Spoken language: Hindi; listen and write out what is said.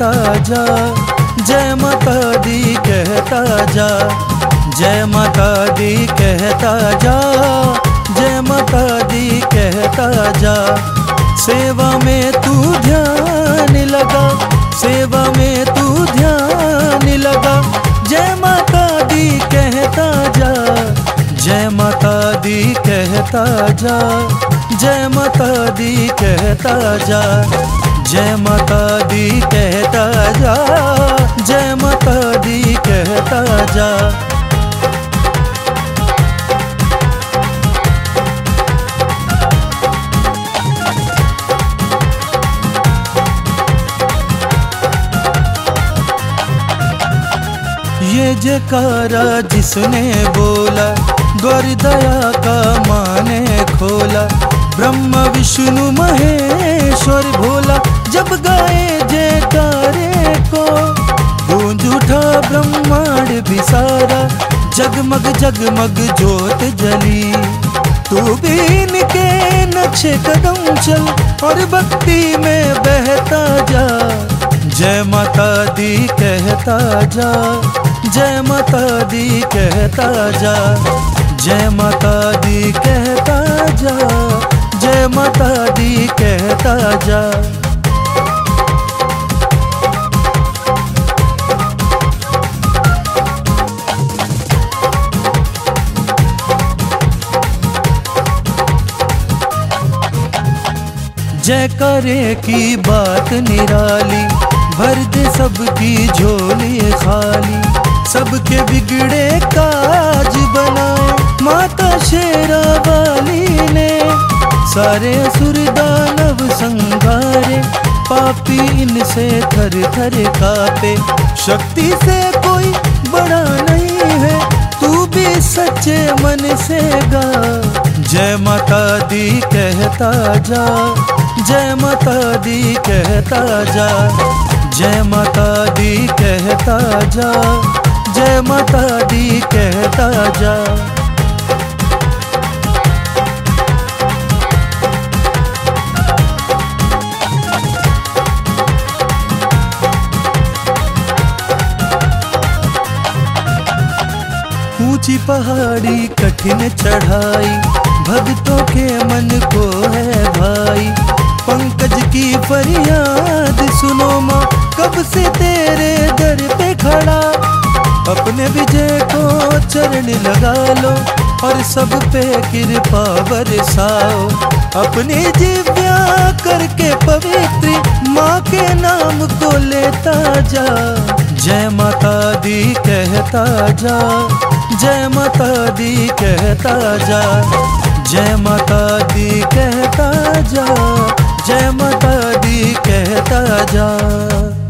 कहता जा, जय माता दी कहता जा, जय माता दी कहता जा, जय माता दी कहता जा। सेवा में तू ध्यान लगा, सेवा में तू ध्यान लगा, जय माता दी कहता जा, जय माता दी कहता जा, जय माता दी कहता जा, जय माता दी कहता जा, जय माता दी कहता जा। ये जयकारा जिसने बोला, द्वार दया का माने खोला, ब्रह्मा विष्णु महेश्वर भोला, जब गाए जयकारे को गूंज उठा ब्रह्मांड भी सारा, जगमग जगमग ज्योत जली। तू भी इनके नक्शे कदम चल और भक्ति में बहता जा, जय माता दी कहता जा, जय माता दी कहता जा, जय माता दी कहता जा, जय माता दी कहता जा। जयकारे की बात निराली, भर दे सबकी झोली खाली, सबके बिगड़े काज बनाए माता शेरा वाली ने। सारे असुर दानव संघारे, पापी इनसे थर थर कापे, शक्ति से कोई बड़ा नहीं है, तू भी सच्चे मन से गा, जय माता दी कहता जा, जय माता दी कहता जा, जय माता दी कहता जा, जय माता दी कहता जा। ऊंची पहाड़ी कठिन चढ़ाई, भक्तों के मन को है भाई, पंकज की फरियाद सुनो माँ, कब से तेरे दर पे खड़ा। अपने विजय को चरण लगा लो और सब पे कृपा बरसाओ, अपनी जिव्या करके पवित्र माँ के नाम को लेता जा, जय माता दी कहता जा, जय माता दी कहता जा, जय माता दी कहता जा, जय माता दी कहता जा।